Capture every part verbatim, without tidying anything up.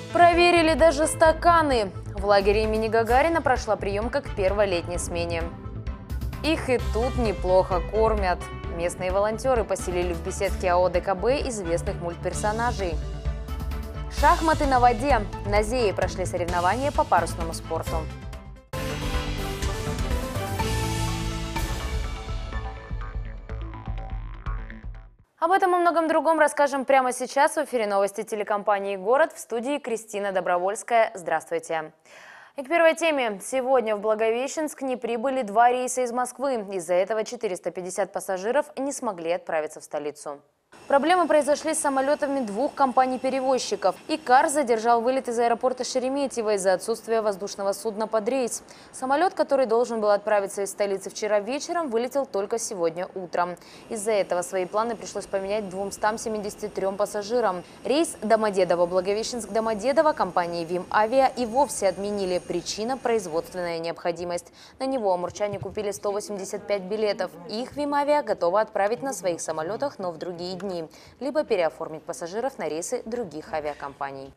Проверили даже стаканы. В лагере имени Гагарина прошла приемка к первой летней смене. Их и тут неплохо кормят. Местные волонтеры поселили в беседке АО ДКБ известных мультперсонажей. Шахматы на воде. На Зее прошли соревнования по парусному спорту. Об этом и многом другом расскажем прямо сейчас. В эфире новости телекомпании «Город», в студии Кристина Добровольская. Здравствуйте. И к первой теме. Сегодня в Благовещенск не прибыли два рейса из Москвы. Из-за этого четыреста пятьдесят пассажиров не смогли отправиться в столицу. Проблемы произошли с самолетами двух компаний-перевозчиков. ИКАР задержал вылет из аэропорта Шереметьево из-за отсутствия воздушного судна под рейс. Самолет, который должен был отправиться из столицы вчера вечером, вылетел только сегодня утром. Из-за этого свои планы пришлось поменять двумстам семидесяти трём пассажирам. Рейс Домодедово-Благовещенск-Домодедово компании ВИМ-Авиа и вовсе отменили. Причина – производственная необходимость. На него амурчане купили сто восемьдесят пять билетов. Их ВИМ-Авиа готова отправить на своих самолетах, но в другие дни. Либо переоформить пассажиров на рейсы других авиакомпаний.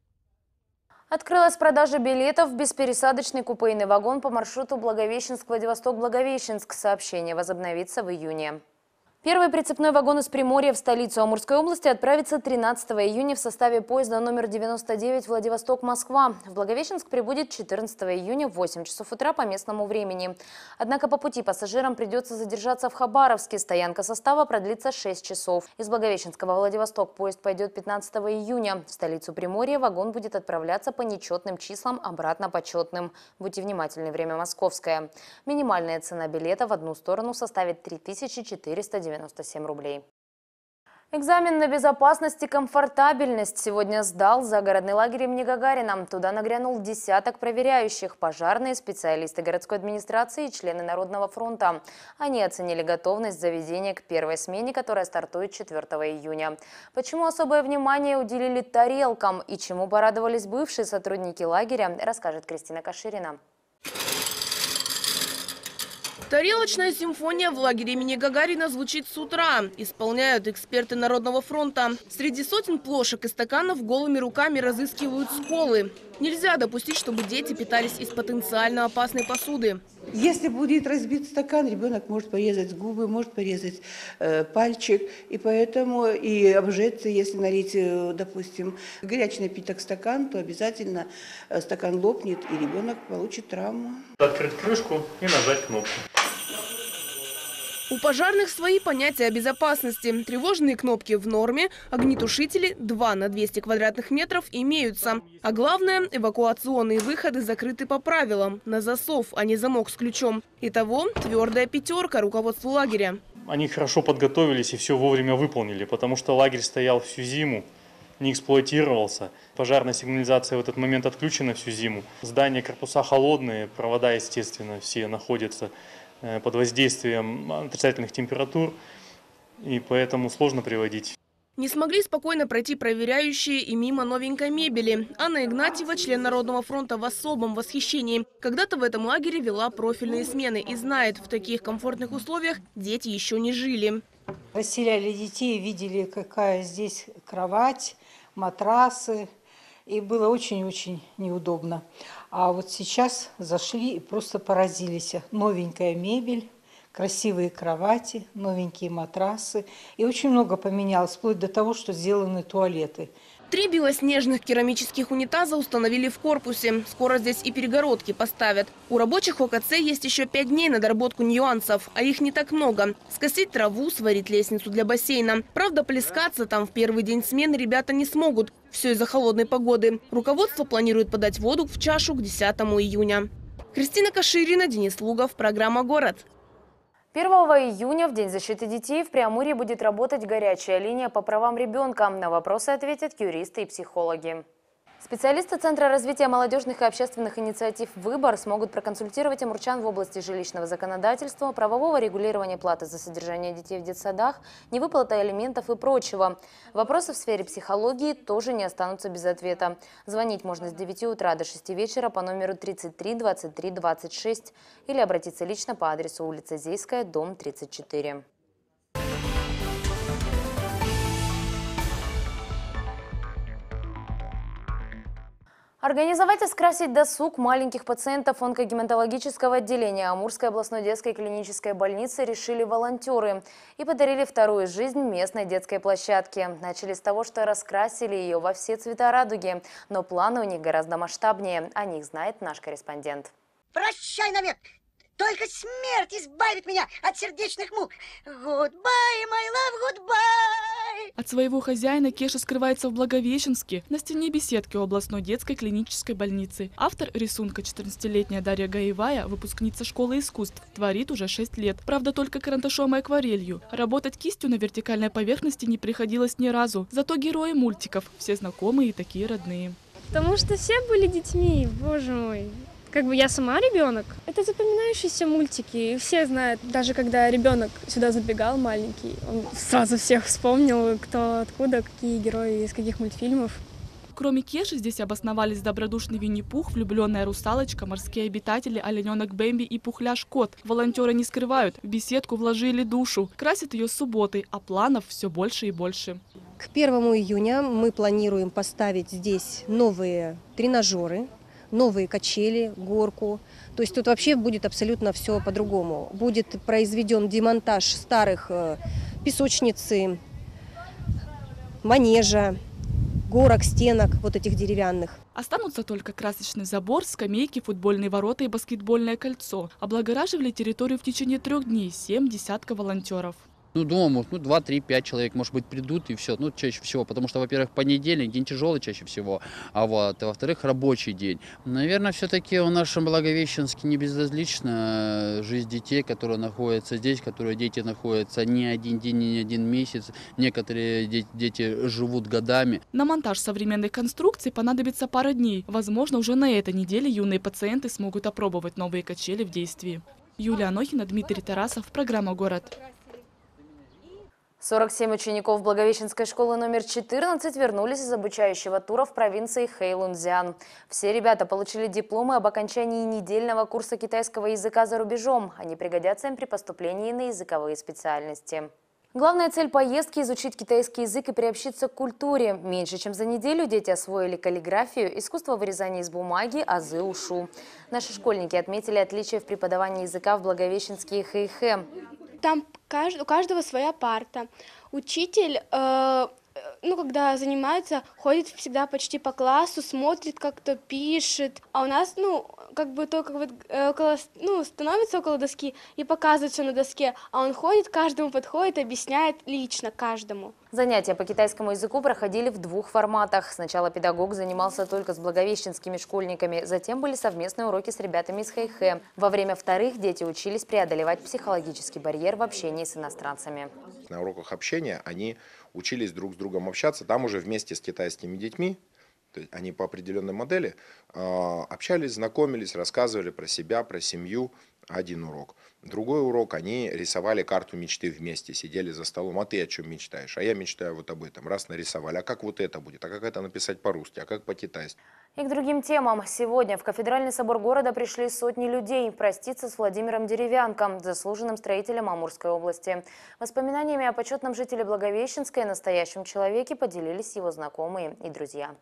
Открылась продажа билетов в беспересадочный купейный вагон по маршруту Благовещенск-Владивосток-Благовещенск. Сообщение возобновится в июне. Первый прицепной вагон из Приморья в столицу Амурской области отправится тринадцатого июня в составе поезда номер девяносто девять Владивосток-Москва. В Благовещенск прибудет четырнадцатого июня в восемь часов утра по местному времени. Однако по пути пассажирам придется задержаться в Хабаровске. Стоянка состава продлится шесть часов. Из Благовещенска во Владивосток поезд пойдет пятнадцатого июня. В столицу Приморья вагон будет отправляться по нечетным числам обратно по четным. Будьте внимательны, время московское. Минимальная цена билета в одну сторону составит три тысячи четыреста девяносто рублей. Экзамен на безопасность и комфортабельность сегодня сдал загородный лагерь имени Гагарина. Туда нагрянул десяток проверяющих, пожарные, специалисты городской администрации и члены Народного фронта. Они оценили готовность заведения к первой смене, которая стартует четвёртого июня. Почему особое внимание уделили тарелкам и чему порадовались бывшие сотрудники лагеря, расскажет Кристина Каширина. Тарелочная симфония в лагере имени Гагарина звучит с утра. Исполняют эксперты Народного фронта. Среди сотен плошек и стаканов голыми руками разыскивают сколы. Нельзя допустить, чтобы дети питались из потенциально опасной посуды. Если будет разбит стакан, ребенок может порезать губы, может порезать э, пальчик. И поэтому и обжечься, если налить, э, допустим, горячий напиток в стакан, то обязательно э, стакан лопнет, и ребенок получит травму. Открыть крышку и нажать кнопку. У пожарных свои понятия о безопасности. Тревожные кнопки в норме, огнетушители два на двести квадратных метров имеются. А главное, эвакуационные выходы закрыты по правилам, на засов, а не замок с ключом. Итого твердая пятерка руководству лагеря. Они хорошо подготовились и все вовремя выполнили, потому что лагерь стоял всю зиму, не эксплуатировался. Пожарная сигнализация в этот момент отключена всю зиму. Здания, корпуса холодные, провода, естественно, все находятся под воздействием отрицательных температур, и поэтому сложно приводить. Не смогли спокойно пройти проверяющие и мимо новенькой мебели. Анна Игнатьева, член Народного фронта, в особом восхищении. Когда-то в этом лагере вела профильные смены и знает, в таких комфортных условиях дети еще не жили. Расселяли детей, видели, какая здесь кровать, матрасы. И было очень-очень неудобно. А вот сейчас зашли и просто поразились. Новенькая мебель, красивые кровати, новенькие матрасы. И очень много поменялось, вплоть до того, что сделаны туалеты. Три белоснежных керамических унитаза установили в корпусе. Скоро здесь и перегородки поставят. У рабочих ОКЦ есть еще пять дней на доработку нюансов, а их не так много. Скосить траву, сварить лестницу для бассейна. Правда, плескаться там в первый день смены ребята не смогут. Все из-за холодной погоды. Руководство планирует подать воду в чашу к десятому июня. Кристина Каширина, Денис Лугов, программа «Город». первого июня, в День защиты детей, в Преамурье будет работать горячая линия по правам ребенка. На вопросы ответят юристы и психологи. Специалисты Центра развития молодежных и общественных инициатив «Выбор» смогут проконсультировать амурчан в области жилищного законодательства, правового регулирования платы за содержание детей в детсадах, невыплаты алиментов и прочего. Вопросы в сфере психологии тоже не останутся без ответа. Звонить можно с девяти утра до шести вечера по номеру тридцать три двадцать три двадцать шесть или обратиться лично по адресу улица Зейская, дом тридцать четыре. Организовать и скрасить досуг маленьких пациентов онкогематологического отделения Амурской областной детской клинической больницы решили волонтеры и подарили вторую жизнь местной детской площадке. Начали с того, что раскрасили ее во все цвета радуги, но планы у них гораздо масштабнее. О них знает наш корреспондент. Прощай навек! Только смерть избавит меня от сердечных мук. Goodbye, my love, goodbye. От своего хозяина Кеша скрывается в Благовещенске, на стене беседки у областной детской клинической больницы. Автор рисунка, четырнадцатилетняя Дарья Гаевая, выпускница школы искусств, творит уже шесть лет. Правда, только карандашом и акварелью. Работать кистью на вертикальной поверхности не приходилось ни разу. Зато герои мультиков, все знакомые и такие родные. Потому что все были детьми, боже мой. Как бы я сама ребенок. Это запоминающиеся мультики. И все знают, даже когда ребенок сюда забегал маленький, он сразу всех вспомнил, кто откуда, какие герои, из каких мультфильмов. Кроме Кеши здесь обосновались добродушный Винни-Пух, влюбленная русалочка, морские обитатели, олененок Бэмби и пухляш Кот. Волонтеры не скрывают, в беседку вложили душу. Красят ее с субботы, а планов все больше и больше. К первому июня мы планируем поставить здесь новые тренажеры, новые качели, горку. То есть тут вообще будет абсолютно все по-другому. Будет произведен демонтаж старых песочницы, манежа, горок, стенок вот этих деревянных. Останутся только красочный забор, скамейки, футбольные ворота и баскетбольное кольцо. Облагораживали территорию в течение трех дней семь десятков волонтеров. Ну, думаю, ну, два, три, пять человек, может быть, придут и все. Ну, чаще всего, потому что, во-первых, понедельник, день тяжелый чаще всего, а вот, а во-вторых, рабочий день. Наверное, все-таки в нашем Благовещенске не безразлична жизнь детей, которые находятся здесь, которые дети находятся не один день, не один месяц. Некоторые дети живут годами. На монтаж современных конструкций понадобится пара дней. Возможно, уже на этой неделе юные пациенты смогут опробовать новые качели в действии. Юлия Анохина, Дмитрий Тарасов, программа «Город». сорок семь учеников Благовещенской школы номер четырнадцать вернулись из обучающего тура в провинции Хэйлунцзян. Все ребята получили дипломы об окончании недельного курса китайского языка за рубежом. Они пригодятся им при поступлении на языковые специальности. Главная цель поездки – изучить китайский язык и приобщиться к культуре. Меньше чем за неделю дети освоили каллиграфию, искусство вырезания из бумаги, азы ушу. Наши школьники отметили отличия в преподавании языка в Благовещенске и Хэйхэ. Там у каждого своя парта. Учитель, э, ну, когда занимается, ходит всегда почти по классу, смотрит, как кто пишет. А у нас, ну, как бы только вот около, ну, становится около доски и показывает все на доске, а он ходит, каждому подходит, объясняет лично каждому. Занятия по китайскому языку проходили в двух форматах. Сначала педагог занимался только с благовещенскими школьниками, затем были совместные уроки с ребятами из Хэйхэ. Во время вторых дети учились преодолевать психологический барьер в общении с иностранцами. На уроках общения они учились друг с другом общаться, там уже вместе с китайскими детьми. То есть они по определенной модели э, общались, знакомились, рассказывали про себя, про семью. Один урок. Другой урок, они рисовали карту мечты вместе, сидели за столом. А ты о чем мечтаешь? А я мечтаю вот об этом. Раз нарисовали. А как вот это будет? А как это написать по-русски? А как по-китайски? И к другим темам. Сегодня в Кафедральный собор города пришли сотни людей проститься с Владимиром Деревянко, заслуженным строителем Амурской области. Воспоминаниями о почетном жителе Благовещенской и настоящем человеке поделились его знакомые и друзья.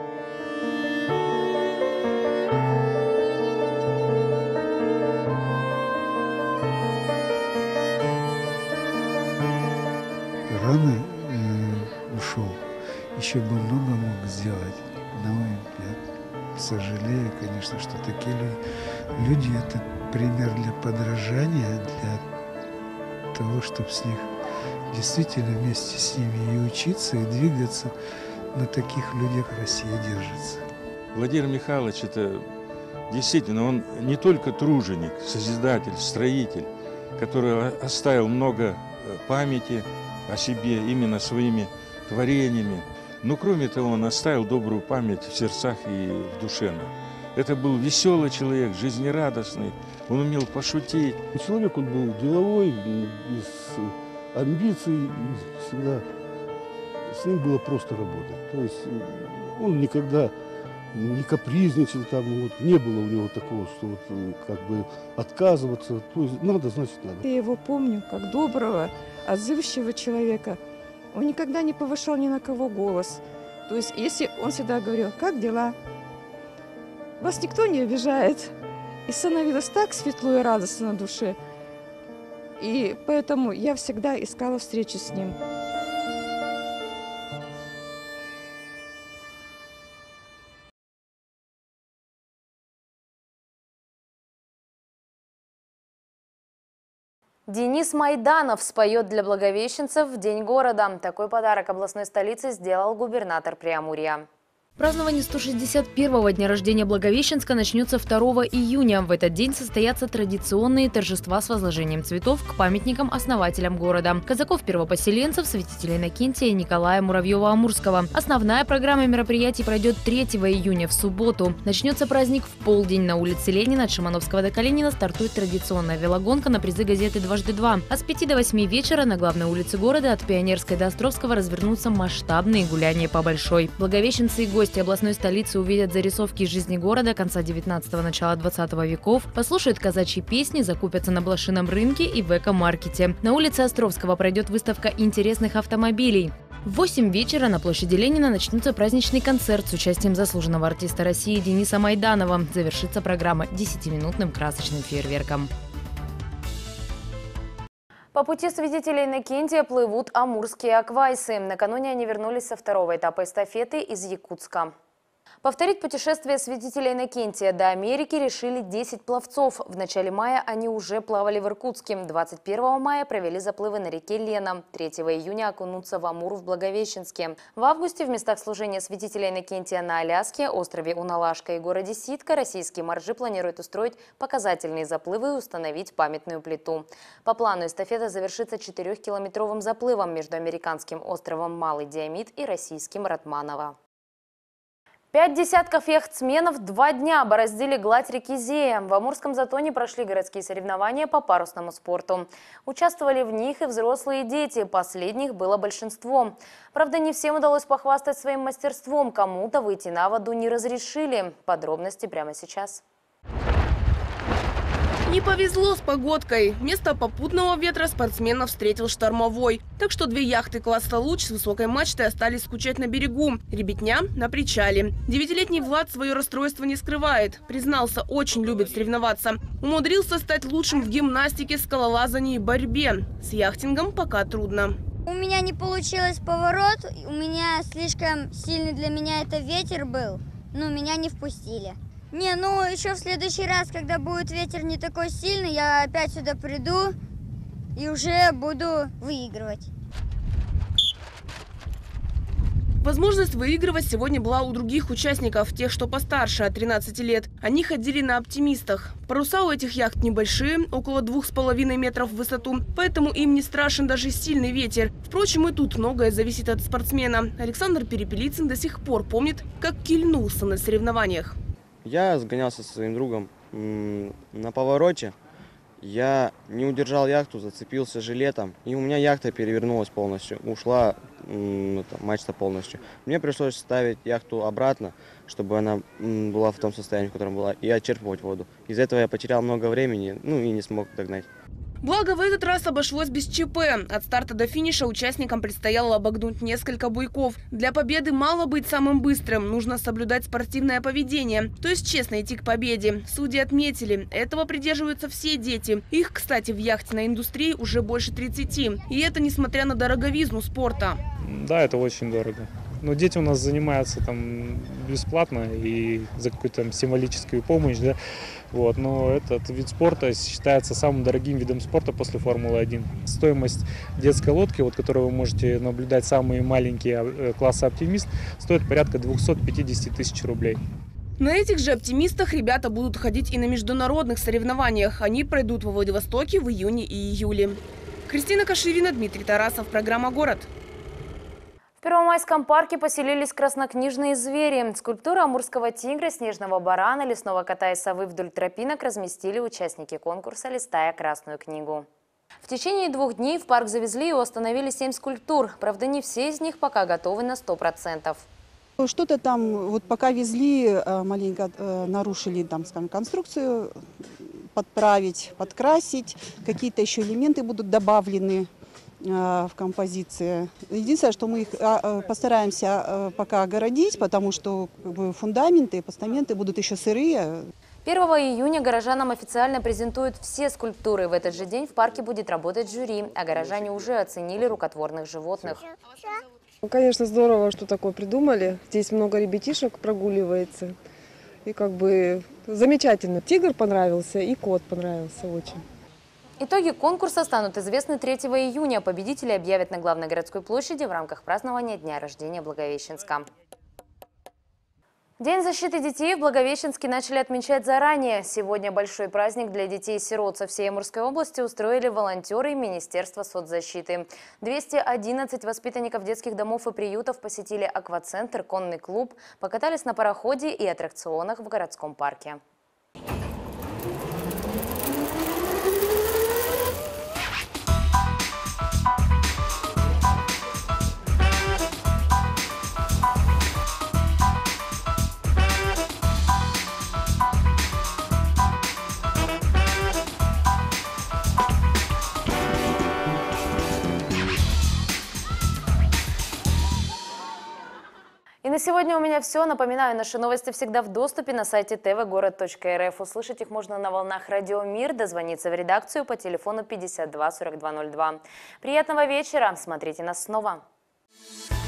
Рано э, ушел, еще бы много мог сделать, но я сожалею, конечно, что такие люди – это пример для подражания, для того, чтобы с них действительно вместе с ними и учиться, и двигаться. На таких людях Россия держится. Владимир Михайлович – это действительно, он не только труженик, созидатель, строитель, который оставил много памяти о себе именно своими творениями. Но кроме того, он оставил добрую память в сердцах и в душе. Это был веселый человек, жизнерадостный, он умел пошутить. Человек он был деловой, без амбиций, всегда с ним было просто работать. То есть он никогда не капризничал, там, вот, не было у него такого, что вот, как бы отказываться. То есть надо, значит надо. Я его помню как доброго, отзывчивого человека. Он никогда не повышал ни на кого голос. То есть если он всегда говорил, как дела, вас никто не обижает. И становилось так светло и радостно на душе. И поэтому я всегда искала встречи с ним. Денис Майданов споет для благовещенцев в День города. Такой подарок областной столице сделал губернатор Преамурья. Празднование сто шестьдесят первого дня рождения Благовещенска начнется второго июня. В этот день состоятся традиционные торжества с возложением цветов к памятникам-основателям города. Казаков-первопоселенцев, святителей Иннокентия и Николая Муравьева-Амурского. Основная программа мероприятий пройдет третьего июня в субботу. Начнется праздник в полдень. На улице Ленина от Шимановского до Калинина стартует традиционная велогонка на призы газеты «Дважды два». А с пяти до восьми вечера на главной улице города от Пионерской до Островского развернутся масштабные гуляния по Большой. Благовещенцы и гости областной столицы увидят зарисовки из жизни города конца девятнадцатого – начала двадцатого веков, послушают казачьи песни, закупятся на блошином рынке и в эко-маркете. На улице Островского пройдет выставка интересных автомобилей. В восемь вечера на площади Ленина начнется праздничный концерт с участием заслуженного артиста России Дениса Майданова. Завершится программа десятиминутным красочным фейерверком. По пути святителя Иннокентия плывут амурские аквайсы. Накануне они вернулись со второго этапа эстафеты из Якутска. Повторить путешествие святителя Иннокентия до Америки решили десять пловцов. В начале мая они уже плавали в Иркутске. двадцать первого мая провели заплывы на реке Лена. третьего июня окунутся в Амур в Благовещенске. В августе в местах служения святителя Иннокентия на Аляске, острове Уналашка и городе Ситка российские моржи планируют устроить показательные заплывы и установить памятную плиту. По плану эстафета завершится четырехкилометровым заплывом между американским островом Малый Диамид и российским Ратманово. Пять десятков яхтсменов два дня бороздили гладь реки Зея. В Амурском затоне прошли городские соревнования по парусному спорту. Участвовали в них и взрослые дети. Последних было большинство. Правда, не всем удалось похвастать своим мастерством. Кому-то выйти на воду не разрешили. Подробности прямо сейчас. Не повезло с погодкой. Вместо попутного ветра спортсменов встретил штормовой. Так что две яхты класса «Луч» с высокой мачтой остались скучать на берегу. Ребятня на причале. Девятилетний Влад свое расстройство не скрывает. Признался, очень любит соревноваться. Умудрился стать лучшим в гимнастике, скалолазании и борьбе. С яхтингом пока трудно. У меня не получилось поворот. У меня слишком сильный для меня это ветер был. Но меня не впустили. Не, ну еще в следующий раз, когда будет ветер не такой сильный, я опять сюда приду и уже буду выигрывать. Возможность выигрывать сегодня была у других участников, тех, что постарше, от тринадцати лет. Они ходили на оптимистах. Паруса у этих яхт небольшие, около двух с половиной метров в высоту, поэтому им не страшен даже сильный ветер. Впрочем, и тут многое зависит от спортсмена. Александр Перепелицын до сих пор помнит, как кильнулся на соревнованиях. Я сгонялся со своим другом на повороте. Я не удержал яхту, зацепился жилетом. И у меня яхта перевернулась полностью. Ушла мачта полностью. Мне пришлось ставить яхту обратно, чтобы она была в том состоянии, в котором была, и отчерпывать воду. Из-за этого я потерял много времени, ну и не смог догнать. Благо, в этот раз обошлось без ЧП. От старта до финиша участникам предстояло обогнуть несколько буйков. Для победы мало быть самым быстрым, нужно соблюдать спортивное поведение, то есть честно идти к победе. Судьи отметили, этого придерживаются все дети. Их, кстати, в яхтенной индустрии уже больше тридцати. И это несмотря на дороговизну спорта. Да, это очень дорого. Но дети у нас занимаются там бесплатно и за какую-то там символическую помощь, да. Вот, но этот вид спорта считается самым дорогим видом спорта после Формулы один. Стоимость детской лодки, вот, которую вы можете наблюдать, самые маленькие классы «Оптимист», стоит порядка двухсот пятидесяти тысяч рублей. На этих же «Оптимистах» ребята будут ходить и на международных соревнованиях. Они пройдут во Владивостоке в июне и июле. Кристина Каширина, Дмитрий Тарасов. Программа «Город». В Первомайском парке поселились краснокнижные звери. Скульптуры амурского тигра, снежного барана, лесного кота и совы вдоль тропинок разместили участники конкурса «Листая красную книгу». В течение двух дней в парк завезли и установили семь скульптур. Правда, не все из них пока готовы на сто процентов. Что-то там вот пока везли, маленько нарушили там, скажем, конструкцию, подправить, подкрасить. Какие-то еще элементы будут добавлены. в композиции. Единственное, что мы их постараемся пока огородить, потому что как бы, фундаменты и постаменты будут еще сырые. первого июня горожанам официально презентуют все скульптуры. В этот же день в парке будет работать жюри, а горожане уже оценили рукотворных животных. Конечно, здорово, что такое придумали. Здесь много ребятишек прогуливается. И как бы замечательно. Тигр понравился и кот понравился очень. Итоги конкурса станут известны третьего июня. Победителей объявят на главной городской площади в рамках празднования дня рождения Благовещенска. День защиты детей в Благовещенске начали отмечать заранее. Сегодня большой праздник для детей-сирот со всей Амурской области устроили волонтеры Министерства соцзащиты. двести одиннадцать воспитанников детских домов и приютов посетили аквацентр, конный клуб, покатались на пароходе и аттракционах в городском парке. И на сегодня у меня все. Напоминаю, наши новости всегда в доступе на сайте тэ вэ город точка эр эф. Услышать их можно на волнах Радио Мир, дозвониться в редакцию по телефону пятьдесят два сорок два ноль два. Приятного вечера. Смотрите нас снова.